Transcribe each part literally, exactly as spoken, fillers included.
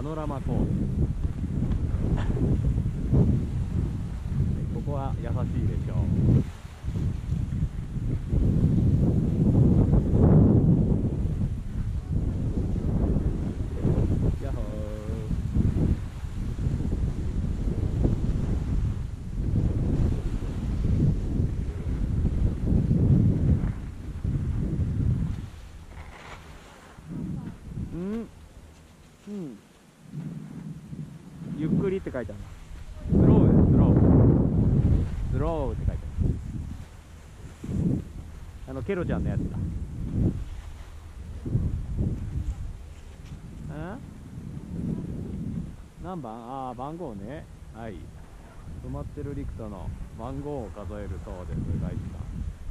ノラマコースここは優しいでしょう。やっほー。うん、うん、ゆっくりって書いてある。スローです、スロー。スローって書いてある。あのケロちゃんのやつだ。あ？何番？ああ、番号ね。はい。止まってるリクトの番号を数えるそうです、ガイドさん。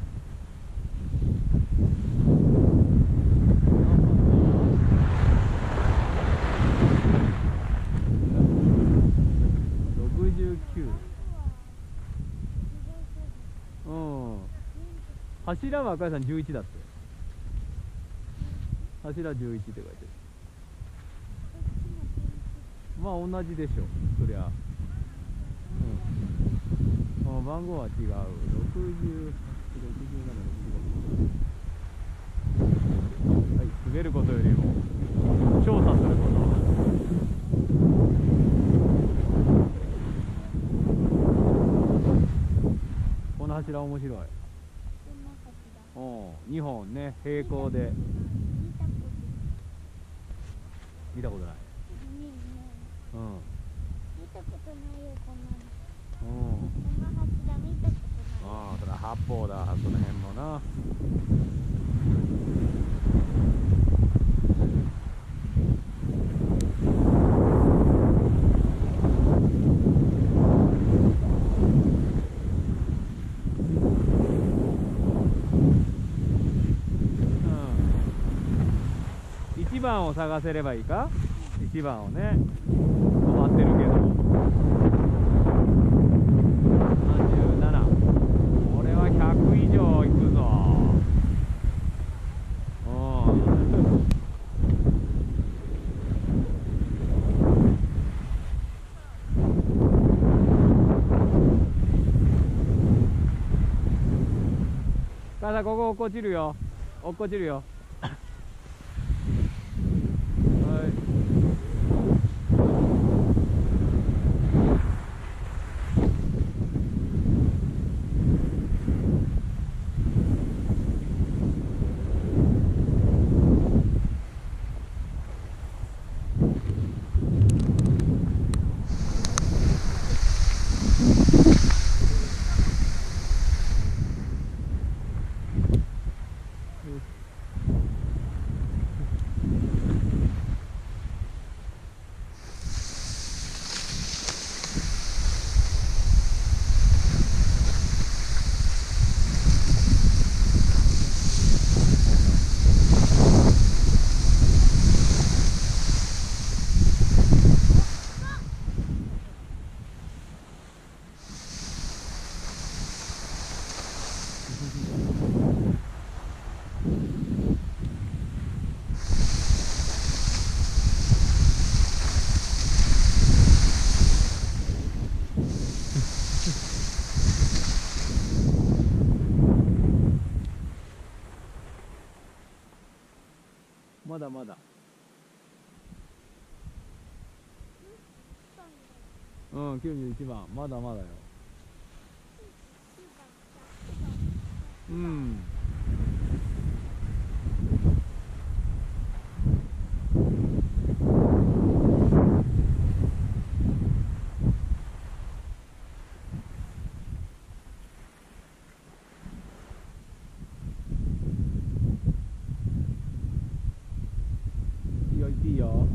ろくじゅうきゅう。うん。柱は赤井さんじゅういちだって。柱じゅういちって書いてる。まあ同じでしょ、そりゃ。うん。番号は違う。ろくじゅうはち、ろくじゅうなな、ろくじゅうご。はい、滑ることよりも調査すること。この柱面白い。うん、にほんね、平行で。見たことない。うん。 見たことないよ、こんなの。 うん。 この柱見たことない。 ああ、それは八方だ、その辺もな。うん。一番を探せればいいか。一番をね。止まってるけど。さんじゅうなな。これはひゃく以上いくぞ。うん。母さん、ここ落っこちるよ。落っこちるよ。はい。まだまだ。うん、きゅうじゅういちばん、まだまだよ。うん。いいよ、行っていいよ。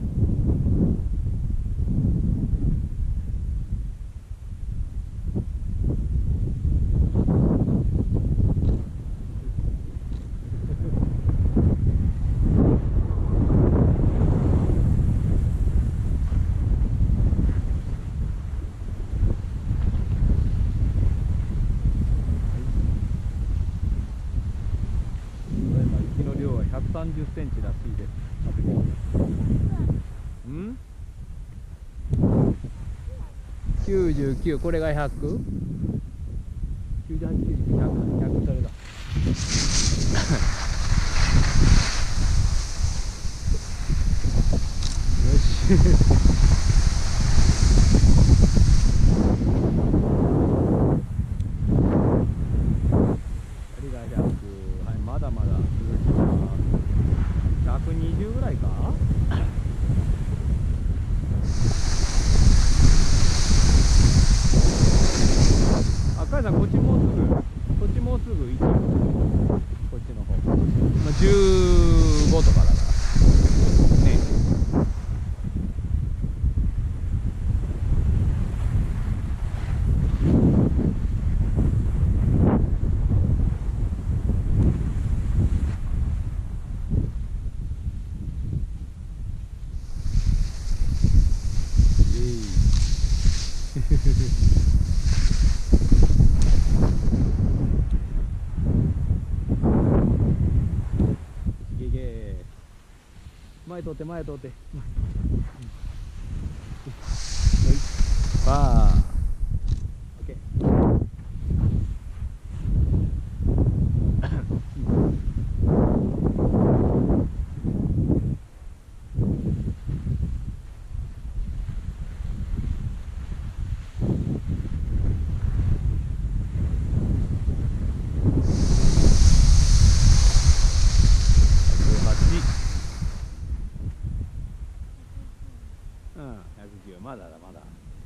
ひゃくさんじゅっセンチらしいです。うん？ きゅうじゅうきゅう、これがひゃく、きゅうじゅうはち、きゅうじゅうきゅう、ひゃく、ひゃく、それだ。よし。針がひゃく、はい、まだまだ続きます。ひゃくにじゅうぐらいか。あ、かいさん、こっちもうすぐ、こっちもうすぐいち、こっちの方、まあ、じゅうごとかだからね。ゲゲー、前通って前通って、はい、バー、オッケー。うん、ひゃくきゅう、まだだまだ。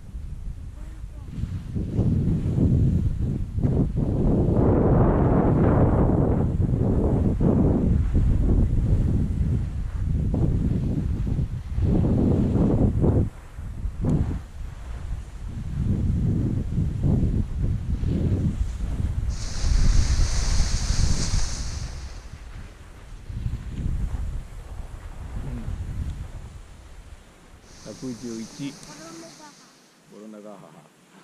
ひゃくじゅういち、コロナが母。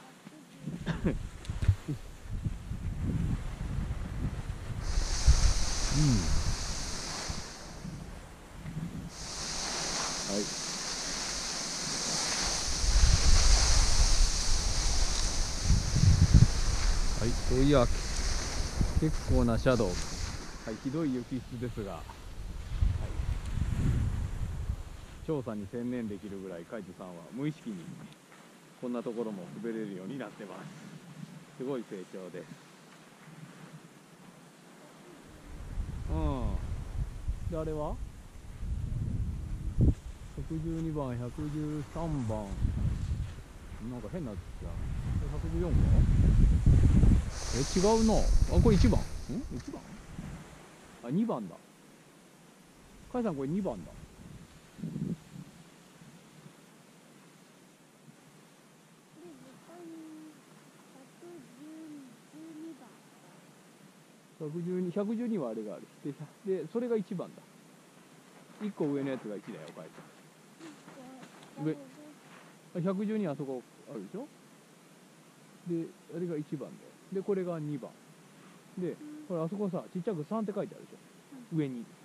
うん。はい。はい、といや、結構なシャドウ。はい、ひどい雪質ですが、はい、調査に専念できるぐらいカイトさんは無意識にこんなところも滑れるようになってます。すごい成長です。うん。で、あれはひゃくじゅうにばん、ひゃくじゅうさんばん、なんか変なやつじゃん。ひゃくじゅうよんか。え、違うな。あ、これいちばん。ん ?いち 番。あ、にばんだ。カイさん、これにばんだ。ひゃくじゅうに、ひゃくじゅうにはあれがある。で、でそれがいちばんだ。いっこ上のやつがいちだよ、カイさん。上。ひゃくじゅうにはそこあるでしょ。で、あれがいちばんだよ。で、これがにばん。で、これあそこさ、ちっちゃくさんって書いてあるでしょ。上に。